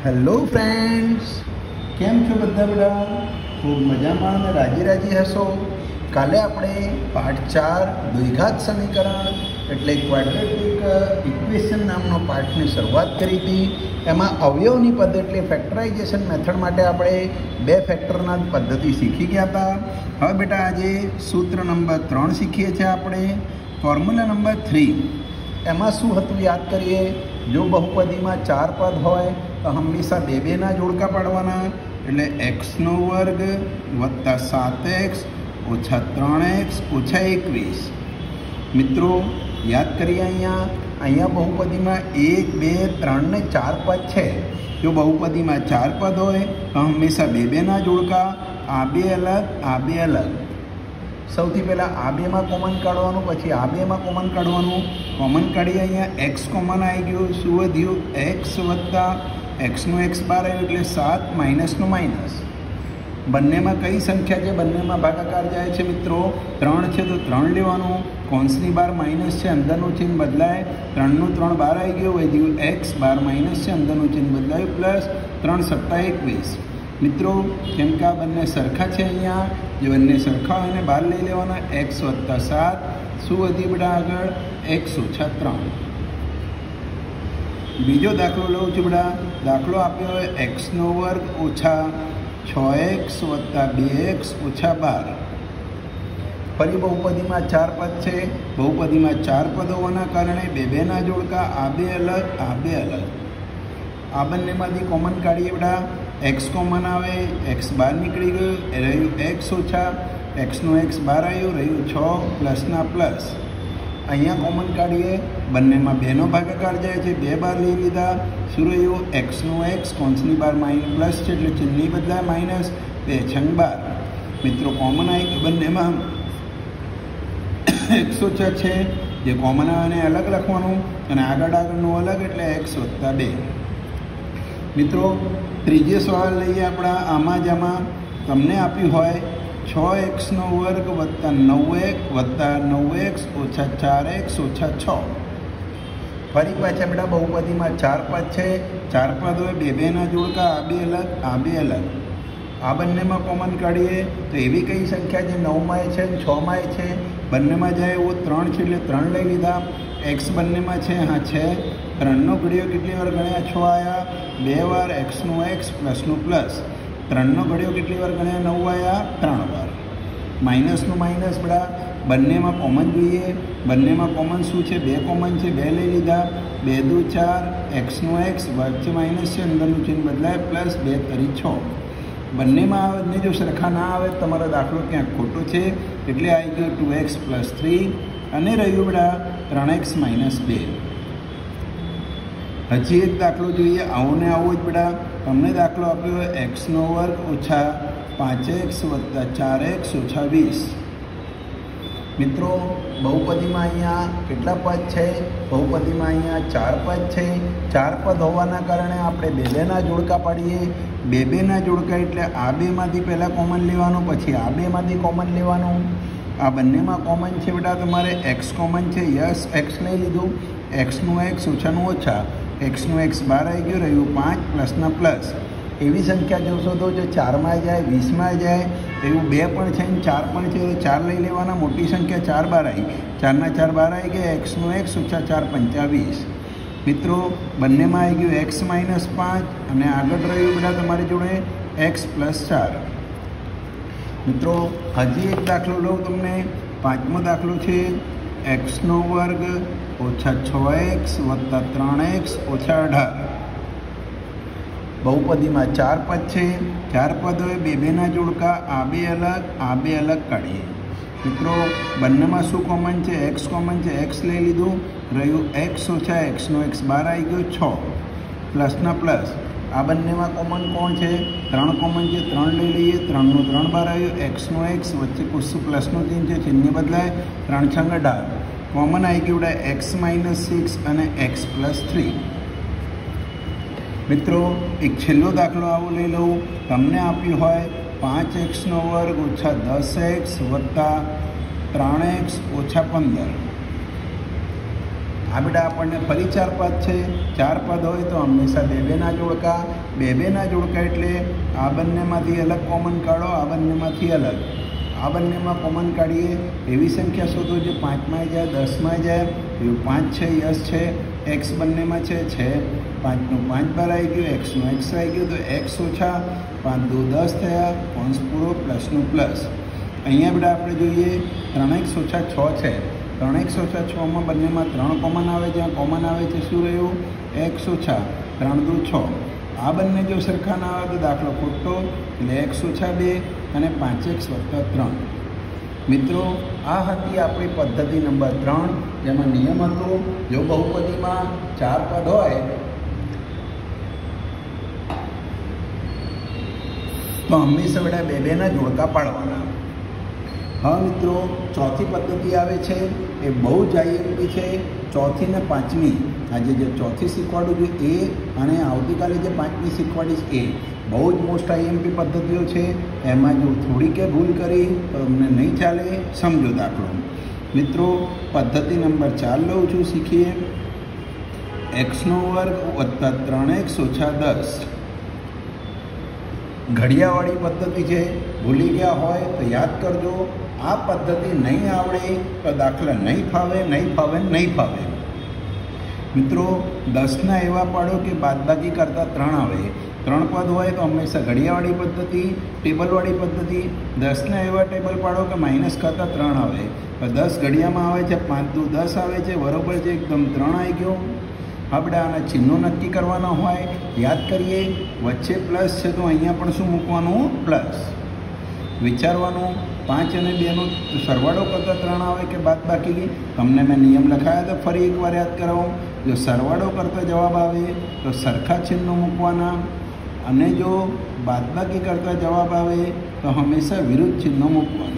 Hello friends, કેમ છો બધા? ખૂબ મજામાં અને રાજી હશો. કાલે આપણે પાઠ 4 દ્વિઘાત સમીકરણ એટલે ક્વાડ્રેટિક ઇક્વેશન નામનો પાઠની શરૂઆત કરી હતી. એમાં અવયવની પદ્ધતિ એટલે ફેક્ટરાઇઝેશન મેથડ માટે આપણે બે ફેક્ટરના પદ્ધતિ શીખી ગયા હતા. હવે બેટા આજે સૂત્ર નંબર 3 શીખીએ છીએ આપણે. ફોર્મ્યુલા નંબર 3 એમાં શું હતું યાદ કરીએ. જો બહુપદીમાં 4 પદ હોય તો હંમેશા બેના જોડકા પાડવાના, એટલે x² + 7x - 3x - 21. મિત્રો યાદ કરીએ, અહીંયા બહુપદીમાં 1, 2, 3 ને 4 પદ છે. જો બહુપદીમાં 4 પદ હોય તો હંમેશા બેના જોડકા, આ બે અલગ. સૌથી પહેલાં આ બેમાં કોમન કાઢવાનું, પછી આ બેમાં કોમન કાઢવાનું. કોમન કાઢીએ, અહીંયા x કોમન આવી ગયું. શું વધ્યું? x વત્તા xનું x બાર આવ્યું, એટલે 7 માઇનસનું માઇનસ. બંનેમાં કઈ સંખ્યા છે? બંનેમાં ભાગાકાર જાય છે મિત્રો. 3 છે તો 3 લેવાનું. કોન્સની બાર માઇનસ છે, અંદરનું ચિહ્ન બદલાય. 3નું 3 બાર આવી ગયું, વધ્યું x. બાર માઇનસ છે, અંદરનું ચિહ્ન બદલાયું, પ્લસ 3 × 7 = 21. મિત્રો કેમ કે આ બંને સરખા છે, અહીંયા જે બંને સરખા હોય એને બહાર લઈ લેવાના. x વત્તા 7. શું વધી બેટા આગળ? x - 3. બીજો દાખલો લઉં છું બેટા. દાખલો આપ્યો હોય x² - 6x + 2x - 12. ફરી બહુપદીમાં 4 પદ છે. બહુપદીમાં 4 પદ હોવાના કારણે બેના જોડકા, આ બે અલગ. આ બંનેમાંથી કોમન કાઢીએ બેટા. x કોમન આવે, x બહાર નીકળી ગયું, રહ્યું x ઓછા, xનું x બહાર આવ્યું, રહ્યું 6 પ્લસના પ્લસ. અહીંયા કોમન કાઢીએ, બંનેમાં બેનો ભાગાકાર જાય છે, 2 બાર લઈ લીધા. શું રહ્યું? xનું x, કોન્સની બાર પ્લસ છે એટલે ચિહ્ન બદલાય, માઇનસ. 2 × 12. મિત્રો કોમન આવી ગયું બંનેમાં. x ઓછા છે, જે કોમન આવે એને અલગ લખવાનું, અને આગળનું અલગ, એટલે x + 2. મિત્રો ત્રીજો સવાલ લઈએ આપણા. આમાં તમને આપ્યું હોય 6x² + 9x - 4x - 6. ફરી પાછા બેટા બહુપદીમાં 4 પદ છે. 4 પદ હોય, બેના જોડકા, આ બે અલગ. આ બંનેમાં કોમન કાઢીએ તો એવી કઈ સંખ્યા જે 9માં છે અને 6માં છે. બંનેમાં જાય એવો 3 છે એટલે 3 લઈ લીધા. x બંનેમાં છે, હા છે. 3નો ઘડિયો કેટલી વાર ગણ્યા? 6 આવ્યા. 2 વાર xનું x પ્લસનું પ્લસ. 3નો ઘડિયો કેટલી વાર ગણ્યા? 9 આવ્યા. 3 વાર. માઇનસનું માઇનસ બેટા બંનેમાં કોમન જોઈએ. બંનેમાં કોમન શું છે? 2 કોમન છે, 2 લઈ લીધા. 2 × 2 = 4. xનું x વચ્ચે માઇનસ છે, અંદરનું ચિહ્ન બદલાય, પ્લસ 2 × 3 = 6. બંનેમાં બંને જો સરખા ના આવે તમારો દાખલો ક્યાંક ખોટો છે, એટલે આવી ગયો 2x + 3, અને રહ્યું બેટા 3x - 2. હજી એક દાખલો જોઈએ. આવો ને આવો જ બેટા. તમને દાખલો આપ્યો હોય x² - 5x + 4x - 20. મિત્રો બહુપદીમાં અહીંયા કેટલા પદ છે? બહુપદીમાં અહીંયા 4 પદ છે. 4 પદ હોવાના કારણે આપણે બેના જોડકા પાડીએ. બેના જોડકા એટલે આ બેમાંથી પહેલાં કોમન લેવાનું, પછી આ બેમાંથી કોમન લેવાનું. આ બંનેમાં કોમન છે બેટા તમારે x કોમન છે. યસ, x લઈ લીધું. xનું x ઓછાનું ઓછા, xનું x બહાર આવી ગયું, રહ્યું 5 પ્લસના પ્લસ. એવી સંખ્યા જોશો તો જો 4માં જાય, 20માં જાય, એવું 2 પણ છે અને 4 પણ છે, તો 4 લઈ લેવાના. મોટી સંખ્યા 4 બહાર આવી, 4ના 4 બહાર આવી ગયા. xનું x - 4 = 25. મિત્રો બંનેમાં આવી ગયું x - 5, અને આગળ રહ્યું બેટા તમારી જોડે x + 4. મિત્રો હજી એક દાખલો લઉં તમને. 5મો દાખલો છે. x² - 6x + 3x - 18. બહુપદીમાં 4 પદ છે. 4 પદ હોય, બેના જોડકા, આ બે અલગ કાઢીએ. મિત્રો બંનેમાં શું કોમન છે? x કોમન છે, x લઈ લીધું, રહ્યું x ઓછા, xનો x બહાર આવી ગયો 6 પ્લસના પ્લસ. આ બંનેમાં કોમન કોણ છે? 3 કોમન છે, 3 લઈ લઈએ. 3નું 3 બહાર આવ્યું, xનો x વચ્ચે કુછ પ્લસનું ચિહ્ન છે, ચિહ્ન બદલાય. 3 × 6 = 18. કોમન આવી ગયું x - 6 અને x + 3. મિત્રો એક છેલ્લો દાખલો આવો લઈ લઉં. તમને આપ્યું હોય 5x² - 10x + 3x - 15. આ બેટા આપણને ફરી 4 પદ છે. 4 પદ હોય તો હંમેશા બે બેના જોડકા. બે બેના જોડકા એટલે આ બંનેમાંથી અલગ કોમન કાઢો, આ બંનેમાંથી અલગ. આ બંનેમાં કોમન કાઢીએ એવી સંખ્યા શોધો જે 5માં જાય, 10માં જાય. એવું 5 છે, યસ છે. એક્સ બંનેમાં છે. 5નું 5 બાર આવી ગયું, એક્સનું એક્સ આવી ગયું. તો એક્સ ઓછા 5 દુ 10 થયા, કૌંસ પૂરો, પ્લસનું પ્લસ. અહીંયા બેટા આપણે જોઈએ 3x ઓછા 6 છે. 3x ઓછા 6માં બંનેમાં 3 કોમન આવે. જ્યાં કોમન આવે છે શું રહ્યું? એક્સ ઓછા 3 દુ 6. આ બંને જો સરખા ના આવે તો દાખલો ખોટો, એટલે એક્સ ઓછા 2 અને 5x વત્તા 3. મિત્રો આ હતી આપણી પદ્ધતિ નંબર 3, જેમાં નિયમ હતો જો બહુપદીમાં 4 પદ હોય તો હંમેશા બેટા બે બેના જોડકા પાડવાના. હા મિત્રો, ચોથી પદ્ધતિ આવે છે એ બહુ જ આઈએમપી છે. ચોથી ને પાંચમી આજે જે ચોથી શીખવાડું છું એ અને આવતીકાલે જે પાંચમી શીખવાડીશ એ બહુ જ મોસ્ટ આઈએમપી પદ્ધતિઓ છે. એમાં જો થોડીકે ભૂલ કરી તો અમને નહીં ચાલે. સમજો દાખલો. મિત્રો પદ્ધતિ નંબર 4 લઉં છું, શીખીએ. એક્સનો વર્ગ વત્તા 3x ઓછા 10. ઘડિયાવાળી પદ્ધતિ છે. ભૂલી ગયા હોય તો યાદ કરજો. આ પદ્ધતિ નહીં આવડે તો દાખલા નહીં ફાવે. મિત્રો 10ના એવા પાડો કે બાદબાકી કરતાં 3 આવે. 3 પદ હોય તો હંમેશા ઘડિયાવાળી પદ્ધતિ, ટેબલવાળી પદ્ધતિ. 10ના એવા ટેબલ પાડો કે માઇનસ કરતાં 3 આવે. તો 10 ઘડિયામાં આવે છે, 5 દુ 10 આવે છે, બરાબર છે, એકદમ 3 આવી ગયો. આપણે આના ચિહ્નો નક્કી કરવાના હોય. યાદ કરીએ, વચ્ચે પ્લસ છે તો અહીંયા પણ શું મૂકવાનું? પ્લસ. વિચારવાનું 5 અને 2નો સરવાળો કરતાં 3 આવે કે બાદબાકી. તમને મેં નિયમ લખાયા તો ફરી એકવાર યાદ કરાવું. જો સરવાળો કરતાં જવાબ આવે તો સરખા ચિહ્નો મૂકવાના, અને જો બાદબાકી કરતાં જવાબ આવે તો હંમેશા વિરુદ્ધ ચિહ્નો મૂકવાના.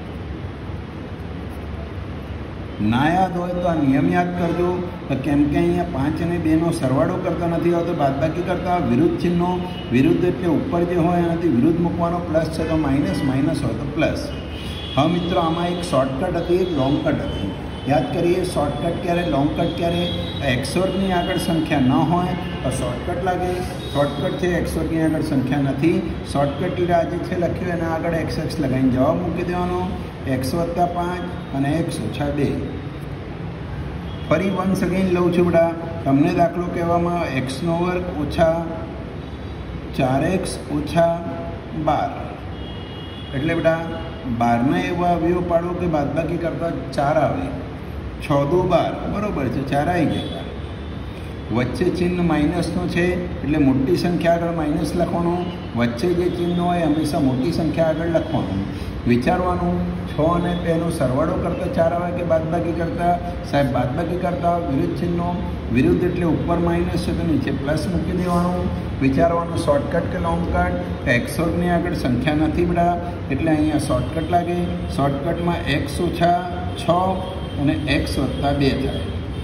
ના યાદ હોય તો આ નિયમ યાદ કરજો. તો કેમ કે અહીંયા 5 અને 2નો સરવાળો કરતા નથી આવતો, બાદબાકી કરતા વિરુદ્ધ ચિહ્નો. વિરુદ્ધ એટલે ઉપર જે હોય એનાથી વિરુદ્ધ મૂકવાનો. પ્લસ છે તો માઇનસ, માઇનસ હોય તો પ્લસ. હવે મિત્રો આમાં એક શોર્ટકટ હતી, એક લોંગ કટ હતી. યાદ કરીએ, શોર્ટકટ ક્યારે, લોંગ કટ ક્યારે? XORની આગળ સંખ્યા ન હોય તો શોર્ટકટ લાગે. શોર્ટકટ છે, XORની આગળ સંખ્યા નથી. શોર્ટકટ આજે છે લખ્યું એના આગળ XX લગાવીને જવાબ મૂકી દેવાનો. x વત્તા 5 અને x ઓછા 2. ફરી વન્સ અગેન લઉં છું બેટા. તમને દાખલો કહેવામાં આવે એક્સનો વર્ગ ઓછા 4x ઓછા 12. એટલે બેટા 12ના એવા અવયવ પાડો કે બાદબાકી કરતાં 4 આવે. 6 દુ 12, બરાબર છે, 4 આવી ગયા. વચ્ચે ચિહ્ન માઇનસનું છે એટલે મોટી સંખ્યા આગળ માઇનસ લખવાનું. વચ્ચે જે ચિહ્ન હોય હંમેશા મોટી સંખ્યા આગળ લખવાનું. વિચારવાનું 6 અને 2નો સરવાળો કરતાં 4 આવે કે બાદબાકી કરતાં? સાહેબ બાદબાકી કરતાં વિરુદ્ધ ચિહ્નો. વિરુદ્ધ એટલે ઉપર માઇનસ છે તો નીચે પ્લસ મૂકી દેવાનું. વિચારવાનું શોર્ટકટ કે લોંગ કટ? XORની આગળ સંખ્યા નથી બેટા, એટલે અહીંયા શોર્ટકટ લાગે. શોર્ટકટમાં x ઓછા 6 અને x વત્તા 2 થાય.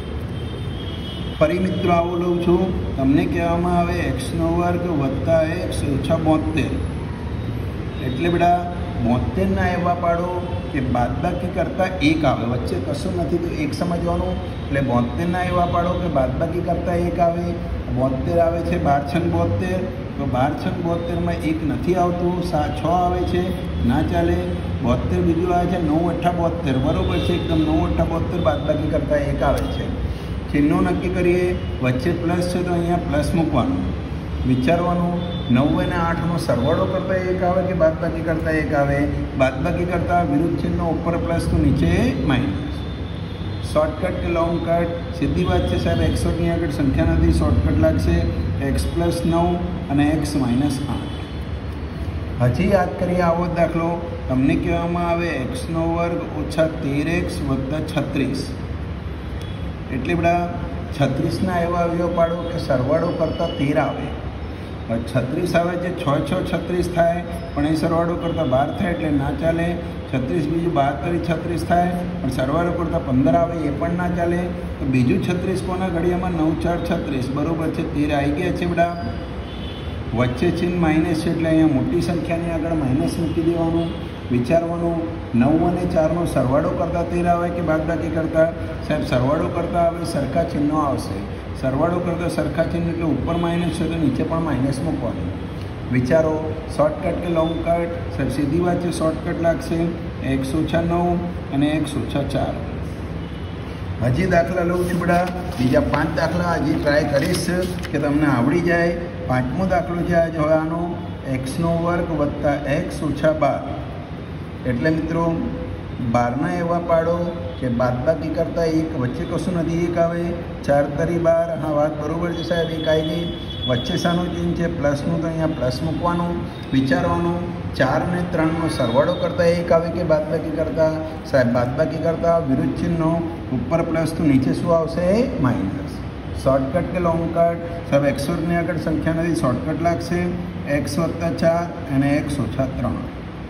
ફરી મિત્રો આવું લઉં છું. તમને કહેવામાં આવે એક્સનો વર્ગ વત્તા x ઓછા 72. એટલે બેટા 72ના એવા પાડો કે બાદબાકી કરતાં 1 આવે. વચ્ચે કશું નથી તો 1 સમજવાનું. એટલે 72ના એવા પાડો કે બાદબાકી કરતાં 1 આવે. 72 આવે છે, 12 છંગ 72. તો 12 છંગ 72માં 1 નથી આવતું, 6 આવે છે, ના ચાલે. 72 બીજું આવે છે 9 8 72, બરાબર છે, એકદમ 9 8 72 બાદબાકી કરતાં 1 આવે છે. ચિહ્નો નક્કી કરીએ. વચ્ચે પ્લસ છે તો અહીંયા પ્લસ મૂકવાનું. વિચારવાનું 9 અને 8નો સરવાળો કરતાં 1 આવે કે બાદબાકી કરતાં 1 આવે? બાદબાકી કરતાં વિરુદ્ધ ચિહ્નો ઉપર પ્લસ તો નીચે માઇનસ. શોર્ટકટ કે લોંગ કટ? સીધી વાત છે સાહેબ, XORની આગળ સંખ્યા નથી, શોર્ટકટ લાગશે. x + 9 અને x - 8. હજી યાદ કરીએ આવો દાખલો. તમને કહેવામાં આવે એક્સનો વર્ગ ઓછા 13x વત્તા 36. એટલે બધા 36ના એવા અવયવ પાડો કે સરવાળો કરતાં 13 આવે. 36 આવે છે, 6 6 36 થાય, પણ એ સરવાળો કરતાં 12 થાય એટલે ના ચાલે. 36 બીજું 12 36 થાય, પણ સરવાળો કરતાં 15 આવે એ પણ ના ચાલે. તો બીજું 36 કોના ઘડિયામાં? 9 4 36, બરાબર છે, 13 આવી ગયા છે બધા. વચ્ચે ચિહ્ન માઇનસ છે એટલે અહીંયા મોટી સંખ્યાની આગળ માઇનસ મૂકી દેવાનું. વિચારવાનું 9 અને 4નો સરવાળો કરતાં 13 આવે કે બાદબાકી કરતાં? સાહેબ સરવાળો કરતાં આવે, સરખા ચિહ્નો આવશે. સરવાળો કરતાં સરખા ચિહ્ન એટલે ઉપર માઇનસ છે તો નીચે પણ માઇનસ મૂકવાનું. વિચારો, શોર્ટકટ કે લોંગ કટ? સાહેબ સીધી વાત છે, શોર્ટકટ લાગશે. x - 9 અને x - 4. હજી દાખલા લઉં છું બેટા. બીજા 5 દાખલા હજી ટ્રાય કરીશ કે તમને આવડી જાય. 5મો દાખલો છે આજે હવે આનો x² + x - 12. એટલે મિત્રો 12ના એવા પાડો કે બાદબાકી કરતાં એક વચ્ચે કશું નથી, એક આવે. 4 તરી 12. હા, વાત બરાબર છે સાહેબ, એક આવી ગઈ. વચ્ચે શાનું ચિહ્ન છે? પ્લસનું, તો અહીંયા પ્લસ મૂકવાનું. વિચારવાનું, 4 અને 3નો સરવાળો કરતાં એક આવે કે બાદબાકી કરતાં? સાહેબ બાદબાકી કરતાં. વિરુદ્ધ ચિહ્નો, ઉપર પ્લસ તો નીચે શું આવશે? માઇનસ. શોર્ટકટ કે લોંગ કટ? સાહેબ x² આગળ સંખ્યા નથી, શોર્ટકટ લાગશે. x + 4 અને x - 3.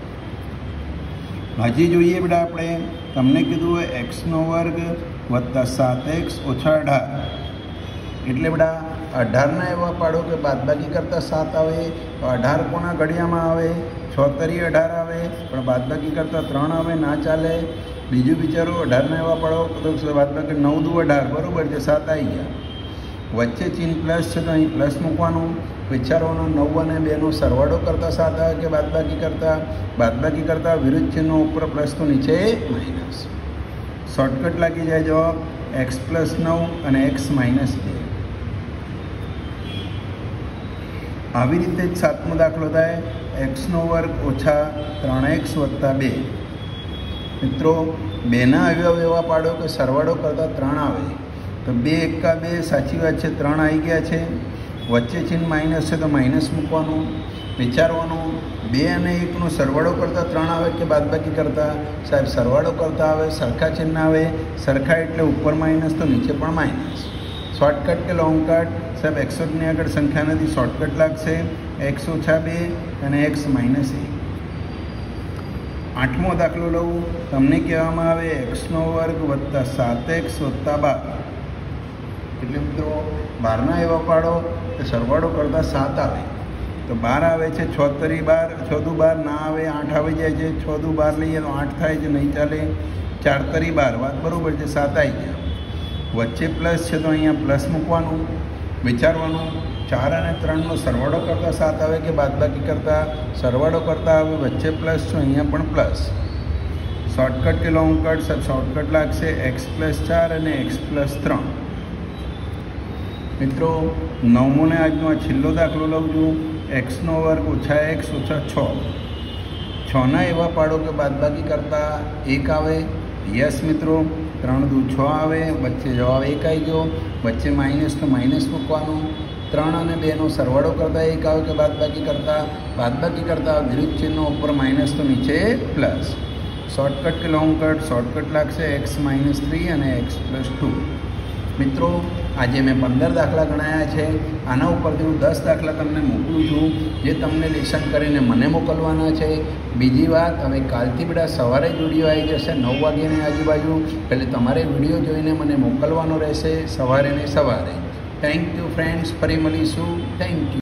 હજી જોઈએ બેટા આપણે. તમને કીધું x² + 7x - 18. એટલે બેટા 18ના એવા પાડો કે બાદબાકી કરતાં 7 આવે. તો 18 કોના ઘડિયામાં આવે? 6 તરી 18 આવે, પણ બાદબાકી કરતાં 3 આવે, ના ચાલે. બીજું વિચારો, 18ના એવા પાડો તો બાદબાકી 9 દુ 18, બરાબર છે, 7 આવી ગયા. વચ્ચે ચિહ્ન પ્લસ છે તો અહીં પ્લસ મૂકવાનું. વિચારવાનો, 9 અને 2નો સરવાળો કરતાં 7 આવે કે બાદબાકી કરતાં? બાદબાકી કરતાં. વિરુદ્ધ ચિહ્નો, ઉપર પ્લસ તો નીચે માઇનસ. શોર્ટકટ લાગી જાય. જવાબ x + 9 અને x - 2. આવી રીતે જ 7મો દાખલો થાય. x² - 3x + 2. મિત્રો 2ના અવયવ એવા પાડો કે સરવાળો કરતાં 3 આવે. તો 2 × 2, સાચી વાત છે, 3 આવી ગયા છે. વચ્ચે ચિહ્ન માઇનસ છે તો માઇનસ મૂકવાનું. વિચારવાનું, 2 અને 1નો સરવાળો કરતાં 3 આવે કે બાદબાકી કરતાં? સાહેબ સરવાળો કરતાં આવે, સરખા ચિહ્ન આવે. સરખા એટલે ઉપર માઇનસ તો નીચે પણ માઇનસ. શોર્ટકટ કે લોંગ કટ? સાહેબ x² આગળ સંખ્યા નથી, શોર્ટકટ લાગશે. x - 2 અને x - 1. 8મો દાખલો લઉં. તમને કહેવામાં આવે x² + 7x + 12. એટલે મિત્રો 12ના એવા પાડો કે સરવાળો કરતાં 7 આવે. તો 12 આવે છે. 6 તરી 12, 6 દુ 12, ના આવે, 8 આવી જાય છે. 6 દુ 12 લઈએ તો 8 થાય છે, નહીં ચાલે. 4 તરી 12, વાત બરાબર છે, 7 આવી ગયા. વચ્ચે પ્લસ છે તો અહીંયા પ્લસ મૂકવાનું. વિચારવાનું, 4 અને 3નો સરવાળો કરતાં 7 આવે કે બાદબાકી કરતાં? સરવાળો કરતાં આવે. વચ્ચે પ્લસ છે, અહીંયા પણ પ્લસ. શોર્ટકટ કે લોંગ કટ? સર શોર્ટકટ લાગશે. x + 4 અને x + 3. મિત્રો 9મો ને આજનો આ છેલ્લો દાખલો લઉં છું. x² - x - 6. 6ના એવા પાડો કે બાદબાકી કરતાં 1 આવે. યસ મિત્રો, 3 દુ 6 આવે. વચ્ચે જવાબ 1 આવી ગયો. વચ્ચે માઇનસ તો માઇનસ મૂકવાનું. 3 અને 2નો સરવાળો કરતાં 1 આવે કે બાદબાકી કરતાં? બાદબાકી કરતાં. વિરુદ્ધ ચિહ્નો, ઉપર માઇનસ તો નીચે પ્લસ. શોર્ટકટ કે લોંગ કટ? શોર્ટકટ લાગશે. x - 3 અને x + 2. મિત્રો આજે મેં 15 દાખલા ગણાયા છે. આના ઉપરથી હું 10 દાખલા તમને મોકલું છું, જે તમને લેસન કરીને મને મોકલવાના છે. બીજી વાત, હવે કાલથી બેટા સવારે જ વિડીયો આવી જશે 9 વાગ્યાની આજુબાજુ. એટલે તમારે વિડીયો જોઈને મને મોકલવાનો રહેશે સવારે ને સવારે. થેન્ક યુ ફ્રેન્ડ્સ, ફરી મળીશું. Thank you.